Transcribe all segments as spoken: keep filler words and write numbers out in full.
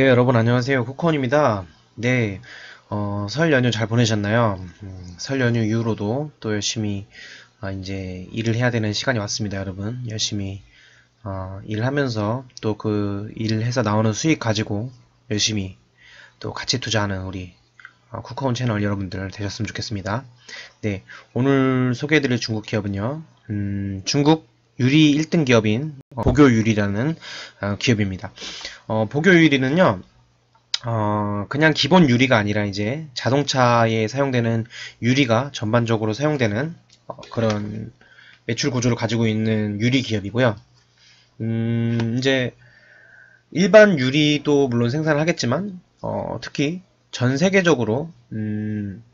네, 여러분 안녕하세요. 쿠콘입니다. 네, 어, 설 연휴 잘 보내셨나요? 음, 설 연휴 이후로도 또 열심히 아, 이제 일을 해야 되는 시간이 왔습니다, 여러분. 열심히 어, 일을 하면서 또 그 일을 해서 나오는 수익 가지고 열심히 또 가치 투자하는 우리 어, 쿠폰 채널 여러분들 되셨으면 좋겠습니다. 네, 오늘 소개해드릴 중국 기업은요, 음, 중국 유리 일 등 기업인 어, 보교유리라는 어, 기업입니다. 어, 보교유리는요, 어, 그냥 기본 유리가 아니라 이제 자동차에 사용되는 유리가 전반적으로 사용되는 어, 그런 매출 구조를 가지고 있는 유리 기업이고요. 음, 이제 일반 유리도 물론 생산을 하겠지만 어, 특히 전 세계적으로 음,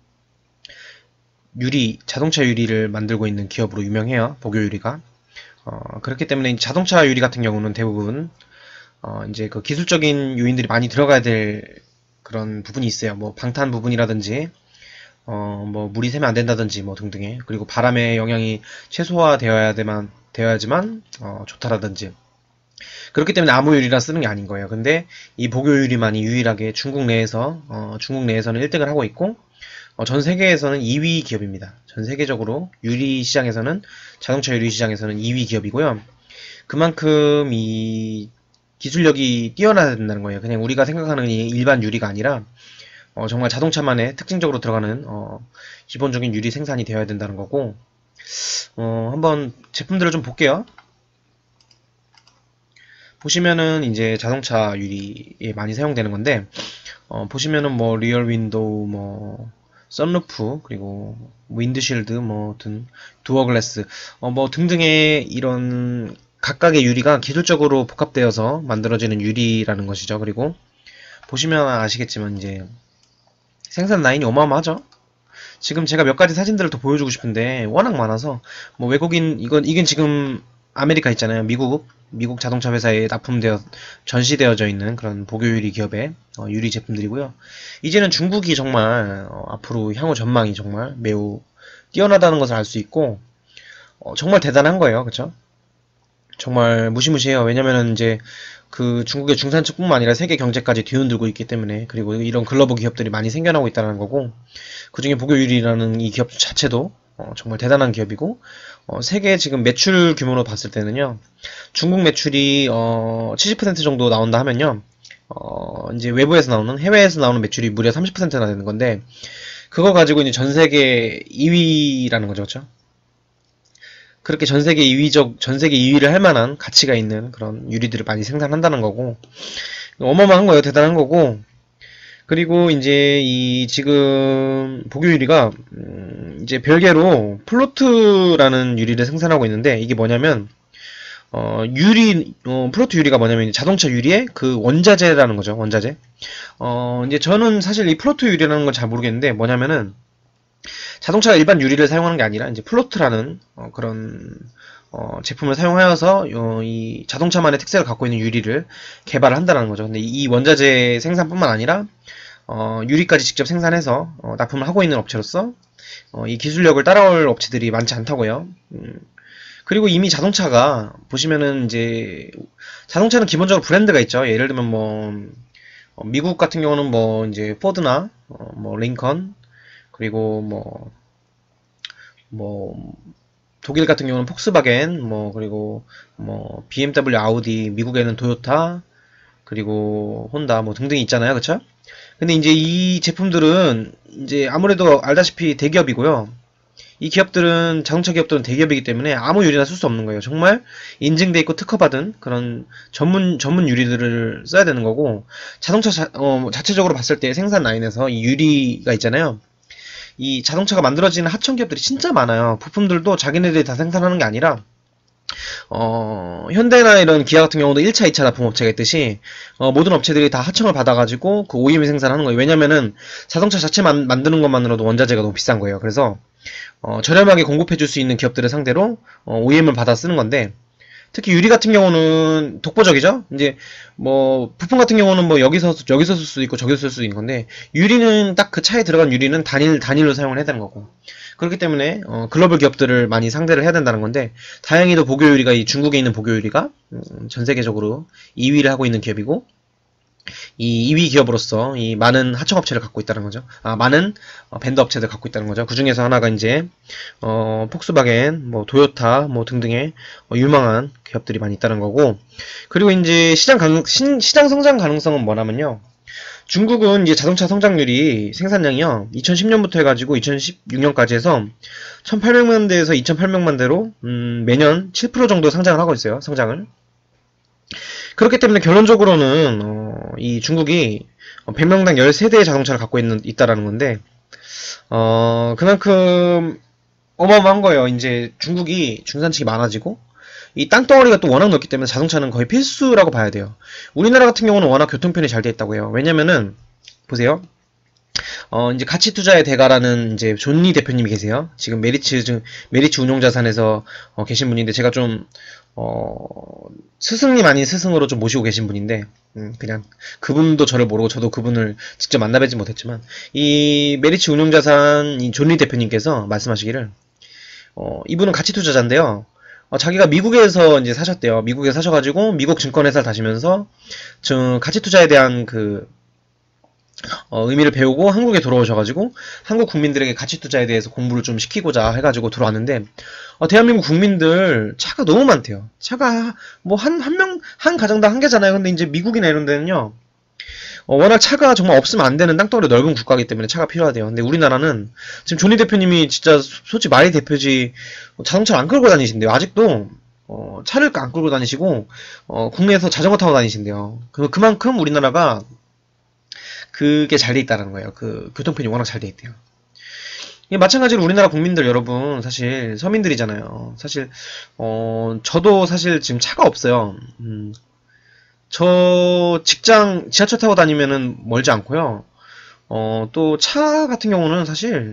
유리, 자동차 유리를 만들고 있는 기업으로 유명해요. 보교유리가. 어, 그렇기 때문에 자동차 유리 같은 경우는 대부분 어, 이제 그 기술적인 요인들이 많이 들어가야 될 그런 부분이 있어요. 뭐 방탄 부분이라든지 어, 뭐 물이 새면 안 된다든지 뭐 등등의, 그리고 바람의 영향이 최소화되어야 되만 되어야지만 어, 좋다라든지. 그렇기 때문에 아무 유리나 쓰는 게 아닌 거예요. 근데 이 보교 유리만이 유일하게 중국 내에서 어, 중국 내에서는 일 등을 하고 있고 어, 전 세계에서는 이 위 기업입니다. 전 세계적으로 유리 시장에서는, 자동차 유리 시장에서는 이 위 기업이고요. 그만큼 이 기술력이 뛰어나야 된다는 거예요. 그냥 우리가 생각하는 이 일반 유리가 아니라 어, 정말 자동차만의 특징적으로 들어가는 어, 기본적인 유리 생산이 되어야 된다는 거고. 어, 한번 제품들을 좀 볼게요. 보시면은 이제 자동차 유리에 많이 사용되는 건데, 어, 보시면은 뭐 리얼 윈도우, 뭐 선루프, 그리고 윈드실드, 뭐 등, 도어 글래스, 어, 뭐 등등의 이런 각각의 유리가 기술적으로 복합되어서 만들어지는 유리라는 것이죠. 그리고 보시면 아시겠지만 이제 생산 라인이 어마어마하죠. 지금 제가 몇 가지 사진들을 더 보여주고 싶은데 워낙 많아서, 뭐 외국인, 이건 이건 지금 아메리카 있잖아요. 미국 미국 자동차 회사에 납품되어 전시되어져 있는 그런 보교유리 기업의 어, 유리 제품들이고요. 이제는 중국이 정말 어, 앞으로 향후 전망이 정말 매우 뛰어나다는 것을 알 수 있고 어, 정말 대단한 거예요. 그쵸? 정말 무시무시해요. 왜냐면은 이제 그 중국의 중산층뿐만 아니라 세계 경제까지 뒤흔들고 있기 때문에, 그리고 이런 글로벌 기업들이 많이 생겨나고 있다는 거고, 그중에 보교유리라는 이 기업 자체도 어, 정말 대단한 기업이고, 어, 세계 지금 매출 규모로 봤을 때는요, 중국 매출이 어, 칠십 퍼센트 정도 나온다 하면요, 어, 이제 외부에서 나오는, 해외에서 나오는 매출이 무려 삼십 퍼센트나 되는 건데, 그거 가지고 이제 전 세계 이 위라는 거죠, 그렇죠? 그렇게 전 세계 이 위적, 전 세계 이 위를 할 만한 가치가 있는 그런 유리들을 많이 생산한다는 거고, 어마어마한 거예요. 대단한 거고. 그리고 이제 이 지금 보교유리가 음 이제 별개로 플로트라는 유리를 생산하고 있는데, 이게 뭐냐면 어 유리 어 플로트 유리가 뭐냐면 자동차 유리의 그 원자재라는 거죠. 원자재. 어 이제 저는 사실 이 플로트 유리라는 건 잘 모르겠는데, 뭐냐면은 자동차가 일반 유리를 사용하는 게 아니라 이제 플로트라는 어, 그런 어, 제품을 사용하여서 어, 이 자동차만의 특색을 갖고 있는 유리를 개발을 한다는 거죠. 근데 이 원자재 생산뿐만 아니라 어, 유리까지 직접 생산해서 어, 납품을 하고 있는 업체로서 어, 이 기술력을 따라올 업체들이 많지 않다고요. 음, 그리고 이미 자동차가 보시면은 이제 자동차는 기본적으로 브랜드가 있죠. 예를 들면 뭐 어, 미국 같은 경우는 뭐 이제 포드나 어, 뭐 링컨, 그리고 뭐, 뭐, 독일 같은 경우는 폭스바겐, 뭐, 그리고 뭐, 비엠더블유, 아우디, 미국에는 도요타, 그리고 혼다, 뭐 등등이 있잖아요. 그쵸? 근데 이제 이 제품들은 이제 아무래도 알다시피 대기업이고요. 이 기업들은, 자동차 기업들은 대기업이기 때문에 아무 유리나 쓸 수 없는 거예요. 정말 인증돼 있고 특허받은 그런 전문, 전문 유리들을 써야 되는 거고, 자동차 자, 어, 자체적으로 봤을 때 생산 라인에서 이 유리가 있잖아요. 이 자동차가 만들어지는 하청 기업들이 진짜 많아요. 부품들도 자기네들이 다 생산하는 게 아니라 어, 현대나 이런 기아 같은 경우도 일 차, 이 차 납품업체가 있듯이 어, 모든 업체들이 다 하청을 받아가지고 그 오이엠이 생산하는 거예요. 왜냐면은 자동차 자체 만, 만드는 것만으로도 원자재가 너무 비싼 거예요. 그래서 어, 저렴하게 공급해줄 수 있는 기업들을 상대로 어, 오이엠을 받아 쓰는 건데, 특히 유리 같은 경우는 독보적이죠. 이제 뭐 부품 같은 경우는 뭐 여기서 여기서 쓸 수도 있고 저기서 쓸 수도 있는 건데, 유리는 딱 그 차에 들어간 유리는 단일 단일로 사용을 해야 되는 거고, 그렇기 때문에 어, 글로벌 기업들을 많이 상대를 해야 된다는 건데, 다행히도 보교 유리가 이 중국에 있는 보교 유리가 음, 전 세계적으로 이 위를 하고 있는 기업이고, 이 이 위 기업으로서 이 많은 하청업체를 갖고 있다는 거죠. 아, 많은 어, 밴드 업체들 갖고 있다는 거죠. 그 중에서 하나가 이제 어, 폭스바겐, 뭐 도요타, 뭐 등등의 어, 유망한 기업들이 많이 있다는 거고. 그리고 이제 시장 가능, 신, 시장 성장 가능성은 뭐냐면요. 중국은 이제 자동차 성장률이 생산량이요. 이천십 년부터 해가지고 이천십육 년까지 해서 천팔백만 대에서 이천팔백만 대로 음, 매년 칠 퍼센트 정도 상장을 하고 있어요. 성장을. 그렇기 때문에 결론적으로는 어, 이 중국이 백 명당 십삼 대의 자동차를 갖고 있는, 있다라는 건데 어, 그만큼 어마어마한 거예요. 이제 중국이 중산층이 많아지고 이 땅덩어리가 또 워낙 넓기 때문에 자동차는 거의 필수라고 봐야 돼요. 우리나라 같은 경우는 워낙 교통편이 잘 돼 있다고 해요. 왜냐면은 보세요. 어, 이제 가치 투자의 대가라는 이제 존리 대표님이 계세요. 지금 메리츠, 메리츠 운용자산에서 어, 계신 분인데 제가 좀, 어, 스승님 아닌 스승으로 좀 모시고 계신 분인데, 음, 그냥 그분도 저를 모르고 저도 그분을 직접 만나뵙지 못했지만, 이 메리츠 운용자산 이 존리 대표님께서 말씀하시기를, 어, 이분은 가치 투자자인데요. 어, 자기가 미국에서 이제 사셨대요. 미국에 사셔가지고 미국 증권회사를 다시면서 저 가치 투자에 대한 그 어, 의미를 배우고 한국에 돌아오셔가지고 한국 국민들에게 가치 투자에 대해서 공부를 좀 시키고자 해가지고 들어왔는데 어, 대한민국 국민들 차가 너무 많대요. 차가 뭐 한 한 명 한 가정당 한 개잖아요. 근데 이제 미국이나 이런 데는요. 어, 워낙 차가 정말 없으면 안 되는 땅덩어리 넓은 국가이기 때문에 차가 필요하대요. 근데 우리나라는 지금 조니 대표님이 진짜 솔직히 말이 대표지 자동차를 안 끌고 다니신대요. 아직도 어, 차를 안 끌고 다니시고 어, 국내에서 자전거 타고 다니신대요. 그, 그만큼 우리나라가 그게 잘 돼 있다는 거예요. 그 교통편이 워낙 잘 돼 있대요. 마찬가지로 우리나라 국민들 여러분 사실 서민들이잖아요. 사실 어, 저도 사실 지금 차가 없어요. 음, 저 직장 지하철 타고 다니면은 멀지 않고요. 어, 또 차 같은 경우는 사실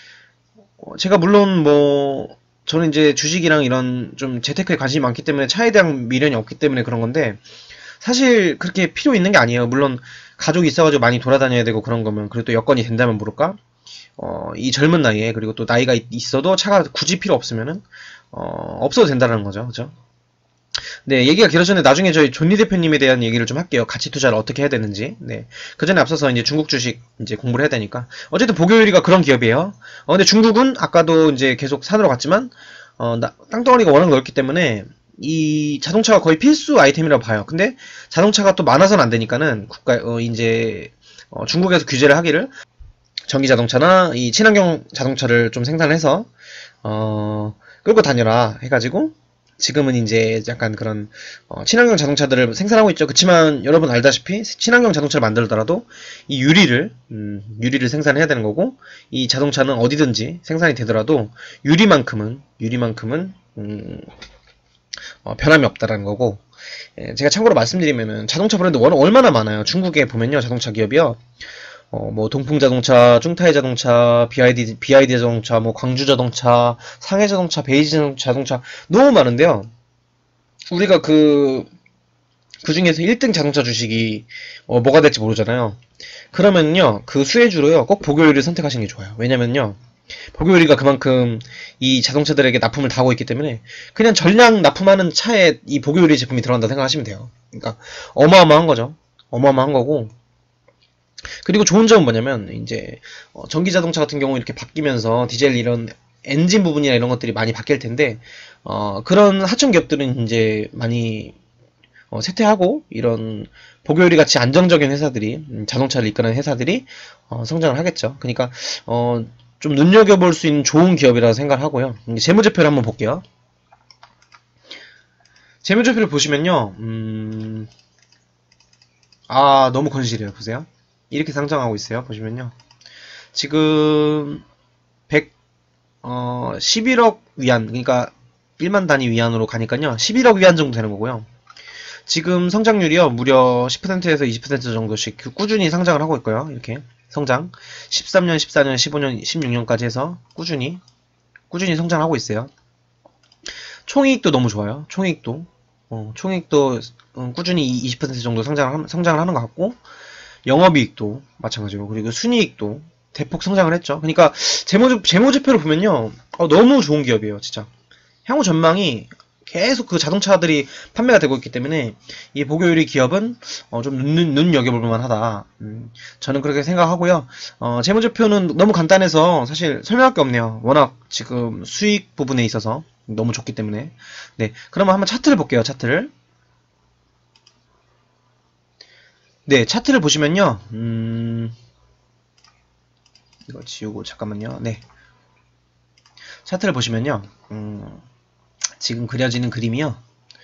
어, 제가 물론 뭐 저는 이제 주식이랑 이런 좀 재테크에 관심이 많기 때문에 차에 대한 미련이 없기 때문에 그런 건데 사실 그렇게 필요 있는 게 아니에요. 물론 가족이 있어가지고 많이 돌아다녀야 되고 그런 거면 그래도 여건이 된다면 모를까? 어, 이 젊은 나이에 그리고 또 나이가 있어도 차가 굳이 필요 없으면은 어, 없어도 된다는 거죠. 그죠? 네, 얘기가 길어졌는데 나중에 저희 존니 대표님에 대한 얘기를 좀 할게요. 가치 투자를 어떻게 해야 되는지. 네. 그 전에 앞서서 이제 중국 주식 이제 공부를 해야 되니까. 어쨌든 보교유리가 그런 기업이에요. 어, 근데 중국은 아까도 이제 계속 산으로 갔지만, 어, 나, 땅덩어리가 워낙 넓기 때문에 이 자동차가 거의 필수 아이템이라고 봐요. 근데 자동차가 또 많아서는 안 되니까는 국가, 어, 이제, 어, 중국에서 규제를 하기를 전기 자동차나 이 친환경 자동차를 좀 생산해서, 어, 끌고 다녀라 해가지고, 지금은 이제 약간 그런 어, 친환경 자동차들을 생산하고 있죠. 그렇지만 여러분 알다시피 친환경 자동차를 만들더라도 이 유리를 음, 유리를 생산해야 되는 거고 이 자동차는 어디든지 생산이 되더라도 유리만큼은 유리만큼은 음, 어, 변함이 없다라는 거고 예, 제가 참고로 말씀드리면은 자동차 브랜드 원, 얼마나 많아요. 중국에 보면요 자동차 기업이요. 어, 뭐, 동풍자동차, 중타이 자동차, 비아이디, 비아이디 자동차, 뭐, 광주자동차, 상해자동차, 베이지 자동차, 너무 많은데요. 우리가 그, 그 중에서 일 등 자동차 주식이, 어, 뭐가 될지 모르잖아요. 그러면요, 그 수혜주로요, 꼭 보교유리를 선택하시는 게 좋아요. 왜냐면요, 보교유리가 그만큼 이 자동차들에게 납품을 다 하고 있기 때문에, 그냥 전량 납품하는 차에 이 보교유리 제품이 들어간다 생각하시면 돼요. 그러니까, 어마어마한 거죠. 어마어마한 거고, 그리고 좋은 점은 뭐냐면 이제 어, 전기 자동차 같은 경우 이렇게 바뀌면서 디젤 이런 엔진 부분이나 이런 것들이 많이 바뀔 텐데 어, 그런 하청 기업들은 이제 많이 어, 쇠퇴하고 이런 보교유리 같이 안정적인 회사들이 음, 자동차를 이끄는 회사들이 어, 성장을 하겠죠. 그러니까 어, 좀 눈여겨볼 수 있는 좋은 기업이라고 생각을 하고요. 재무제표를 한번 볼게요. 재무제표를 보시면요. 음... 아 너무 건실해요. 보세요. 이렇게 상장하고 있어요. 보시면요. 지금 백, 어, 십일억 위안, 그러니까 일만 단위 위안으로 가니까요. 십일억 위안 정도 되는 거고요. 지금 성장률이요. 무려 십 퍼센트에서 이십 퍼센트 정도씩 꾸준히 상장을 하고 있고요. 이렇게 성장. 십삼 년, 십사 년, 십오 년, 십육 년까지 해서 꾸준히 꾸준히 성장하고 있어요. 총이익도 너무 좋아요. 총이익도. 어, 총이익도 꾸준히 이십 퍼센트 정도 성장을, 성장을 하는 것 같고 영업이익도 마찬가지로 그리고 순이익도 대폭 성장을 했죠. 그러니까 재무, 재무제표를 보면요 어, 너무 좋은 기업이에요. 진짜 향후 전망이 계속 그 자동차들이 판매가 되고 있기 때문에 이 보교유리 기업은 어, 좀 눈, 눈여겨볼 만하다. 음, 저는 그렇게 생각하고요. 어, 재무제표는 너무 간단해서 사실 설명할 게 없네요. 워낙 지금 수익 부분에 있어서 너무 좋기 때문에. 네, 그러면 한번 차트를 볼게요. 차트를. 네, 차트를 보시면요. 음, 이거 지우고 잠깐만요. 네, 차트를 보시면요. 음, 지금 그려지는 그림이요.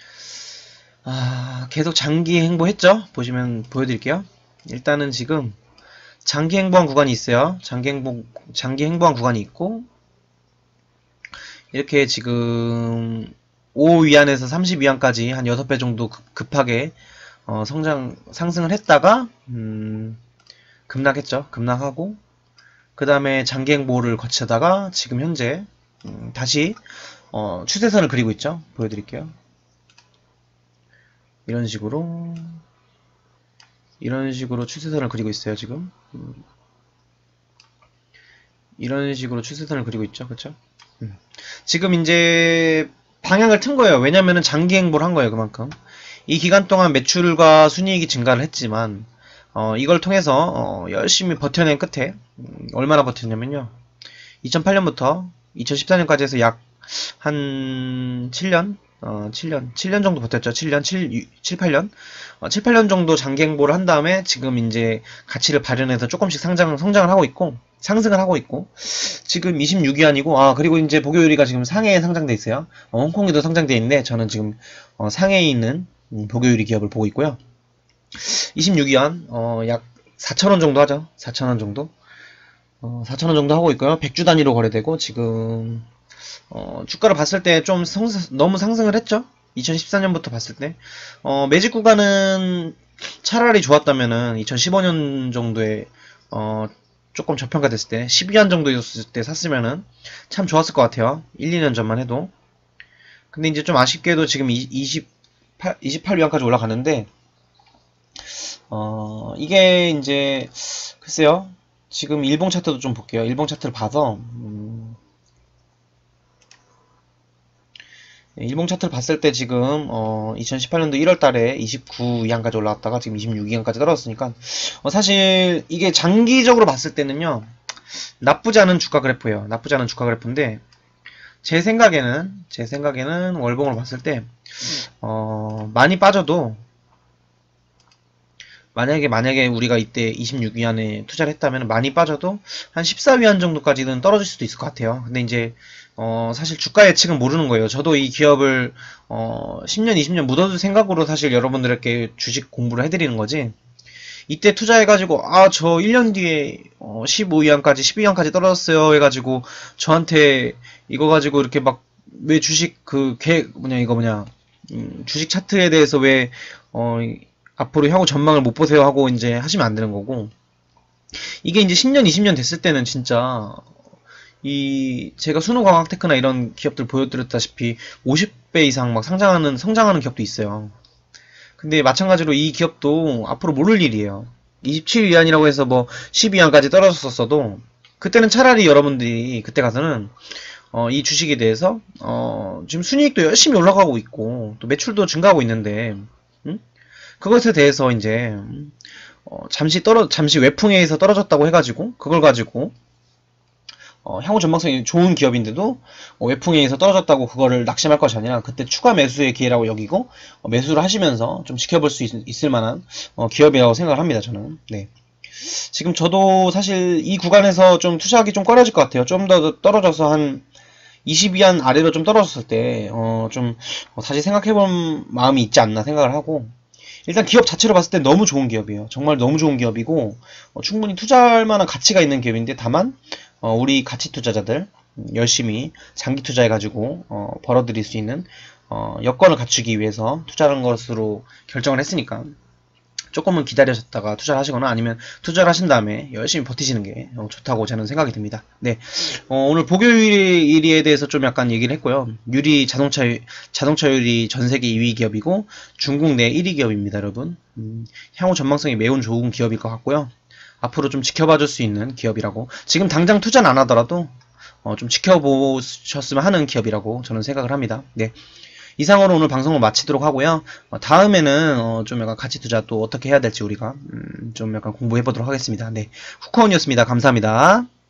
아, 계속 장기 행보했죠? 보시면 보여드릴게요. 일단은 지금 장기 행보한 구간이 있어요. 장기 행보, 장기 행보한 구간이 있고, 이렇게 지금 오 위안에서 삼십 위안까지 한 여섯 배 정도 급, 급하게 어, 성장, 상승을 했다가, 음, 급락했죠. 급락하고, 그 다음에 장기 행보를 거치다가 지금 현재, 음, 다시, 어, 추세선을 그리고 있죠. 보여드릴게요. 이런 식으로, 이런 식으로 추세선을 그리고 있어요, 지금. 음, 이런 식으로 추세선을 그리고 있죠. 그쵸? 음. 지금 이제 방향을 튼 거예요. 왜냐면은 장기 행보를 한 거예요, 그만큼. 이 기간 동안 매출과 순이익이 증가를 했지만, 어, 이걸 통해서, 어, 열심히 버텨낸 끝에, 음, 얼마나 버텼냐면요. 이천팔 년부터 이천십사 년까지 해서 약 한 칠 년? 어, 칠 년. 칠 년 정도 버텼죠. 칠 년, 칠, 칠, 팔 년? 어, 칠, 팔 년 정도 장기 행보를 한 다음에 지금 이제 가치를 발현해서 조금씩 상장, 성장을 하고 있고, 상승을 하고 있고, 지금 이십육 위안이고, 아, 그리고 이제 보교유리가 지금 상해에 상장돼 있어요. 어, 홍콩에도 상장돼 있는데, 저는 지금, 어, 상해에 있는, 음, 보교유리 기업을 보고 있고요. 이십육 위안, 어, 약 사천 원 정도 하죠. 사천 원 정도. 어, 사천 원 정도 하고 있고요. 백 주 단위로 거래되고, 지금, 어, 주가를 봤을 때 좀 너무 상승을 했죠? 이천십사 년부터 봤을 때. 어, 매직 구간은 차라리 좋았다면은 이천십오 년 정도에, 어, 조금 저평가됐을 때, 십이 위안 정도였을 때 샀으면은 참 좋았을 것 같아요. 일, 이 년 전만 해도. 근데 이제 좀 아쉽게도 지금 이십팔, 이십팔 위안까지 올라가는데, 어, 이게 이제, 글쎄요. 지금 일봉 차트도 좀 볼게요. 일봉 차트를 봐서, 음, 일봉 차트를 봤을 때 지금 어, 이천십팔 년도 일월 달에 이십구 위안까지 올라왔다가 지금 이십육 위안까지 떨어졌으니까 어, 사실 이게 장기적으로 봤을 때는요 나쁘지 않은 주가 그래프예요. 나쁘지 않은 주가 그래프인데 제 생각에는 제 생각에는 월봉을 봤을 때 어, 많이 빠져도 만약에 만약에 우리가 이때 이십육 위안에 투자를 했다면 많이 빠져도 한 십사 위안 정도까지는 떨어질 수도 있을 것 같아요. 근데 이제 어 사실 주가 예측은 모르는 거예요. 저도 이 기업을 어 십 년, 이십 년 묻어둘 생각으로 사실 여러분들에게 주식 공부를 해드리는 거지. 이때 투자해가지고 아 저 일 년 뒤에 어 십오 위안까지 십이 위안까지 떨어졌어요 해가지고 저한테 이거 가지고 이렇게 막 왜 주식 그 개 뭐냐 이거 뭐냐 음, 주식 차트에 대해서 왜 어 앞으로 향후 전망을 못 보세요 하고 이제 하시면 안 되는 거고 이게 이제 십 년, 이십 년 됐을 때는 진짜 이 제가 순호광학테크나 이런 기업들 보여드렸다시피 오십 배 이상 막 상장하는 성장하는 기업도 있어요. 근데 마찬가지로 이 기업도 앞으로 모를 일이에요. 이십칠 위안이라고 해서 뭐 십 위안까지 떨어졌었어도 그때는 차라리 여러분들이 그때 가서는 어, 이 주식에 대해서 어, 지금 순이익도 열심히 올라가고 있고 또 매출도 증가하고 있는데 음? 그것에 대해서 이제 어, 잠시 떨어 잠시 외풍에 의해서 떨어졌다고 해가지고 그걸 가지고 어, 향후 전망성이 좋은 기업인데도 어, 외풍에 의해서 떨어졌다고 그거를 낙심할 것이 아니라 그때 추가 매수의 기회라고 여기고 어, 매수를 하시면서 좀 지켜볼 수 있, 을 만한 어, 기업이라고 생각을 합니다. 저는. 네. 지금 저도 사실 이 구간에서 좀 투자하기 좀 꺼려질 것 같아요. 좀 더 떨어져서 한 이십 위안 아래로 좀 떨어졌을 때 어, 좀 어, 다시 생각해볼 마음이 있지 않나 생각을 하고 일단 기업 자체로 봤을 때 너무 좋은 기업이에요. 정말 너무 좋은 기업이고 어, 충분히 투자할 만한 가치가 있는 기업인데 다만 어, 우리 가치 투자자들 열심히 장기 투자해가지고 어, 벌어들일 수 있는 어, 여건을 갖추기 위해서 투자하는 것으로 결정을 했으니까 조금은 기다리셨다가 투자를 하시거나 아니면 투자를 하신 다음에 열심히 버티시는 게 어, 좋다고 저는 생각이 듭니다. 네, 어, 오늘 보교유리에 대해서 좀 약간 얘기를 했고요. 유리 자동차 자동차 유리 전 세계 이 위 기업이고 중국 내 일 위 기업입니다, 여러분. 음, 향후 전망성이 매우 좋은 기업일 것 같고요. 앞으로 좀 지켜봐줄 수 있는 기업이라고 지금 당장 투자는 안 하더라도 어, 좀 지켜보셨으면 하는 기업이라고 저는 생각을 합니다. 네. 이상으로 오늘 방송을 마치도록 하고요. 어, 다음에는 어, 좀 약간 가치 투자 또 어떻게 해야 될지 우리가 음, 좀 약간 공부해 보도록 하겠습니다. 네, 후커원이었습니다. 감사합니다.